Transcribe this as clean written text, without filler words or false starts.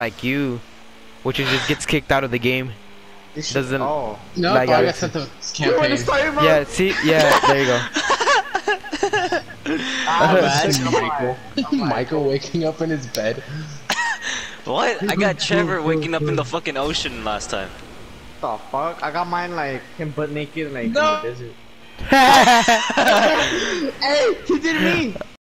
like you, which is just gets kicked out of the game. Doesn't. Oh. No, Like, I got sent to campaign. Yeah, see, yeah, there you go. Michael. Michael waking up in his bed. What? I got Trevor waking up in the fucking ocean last time. The fuck? I got mine like him butt naked like in the desert. Hey, he did me.